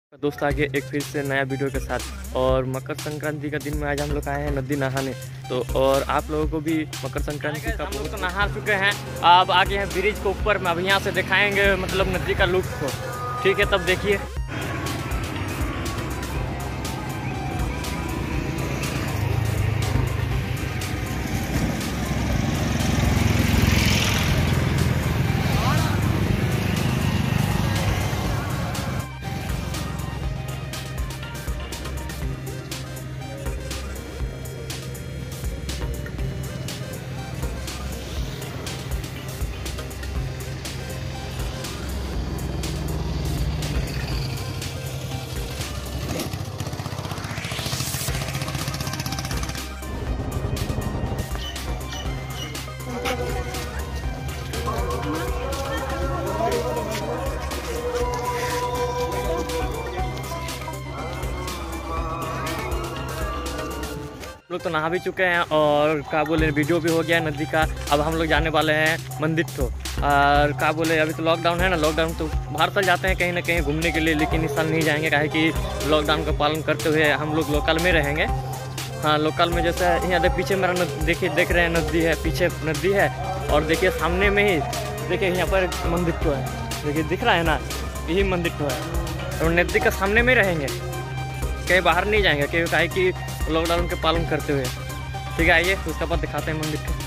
दोस्त आगे एक फिर से नया वीडियो के साथ। और मकर संक्रांति का दिन में आज हम लोग आए हैं नदी नहाने। तो और आप लोगों को भी मकर संक्रांति का बहुत तो नहा चुके हैं। अब आगे हैं ब्रिज के ऊपर में, अब यहाँ से दिखाएंगे मतलब नदी का लुक को। ठीक है, तब देखिए। लोग तो नहा भी चुके हैं और क्या बोले वीडियो भी हो गया है नदी का। अब हम लोग जाने वाले हैं मंदिर को। और क्या बोले अभी तो लॉकडाउन है ना, लॉकडाउन तो बाहर तक जाते हैं कहीं ना कहीं घूमने के लिए, लेकिन इस साल नहीं जाएंगे काहे कि लॉकडाउन का पालन करते हुए हम लोग लोकल में रहेंगे। हाँ, लोकल में जैसे यहाँ पीछे मेरा देखिए देख रहे हैं नदी है, पीछे नदी है और देखिए सामने में ही देखिए यहाँ पर मंदिर तो है, देखिए दिख रहा है ना, यही मंदिर तो है। तो नदी का सामने में रहेंगे, कहीं बाहर नहीं जाएंगे क्योंकि काहे कि लॉकडाउन के पालन करते हुए। ठीक है, आइए उसके बाद दिखाते हैं मंदिर को।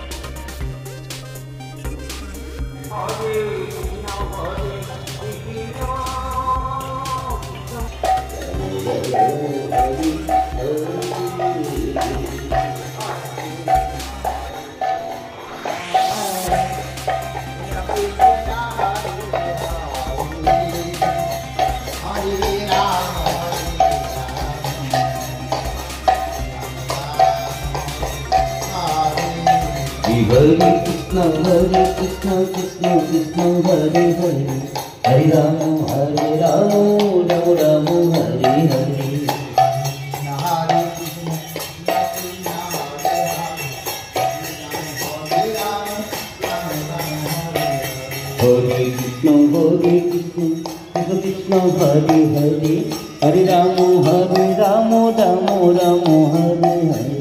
हरे कृष्ण कृष्ण कृष्ण हरे हरे, हरे राम राम राम हरे हरे। हरे कृष्ण कृष्ण कृष्ण हरे हरे, हरे राम राम राम हरे हरे।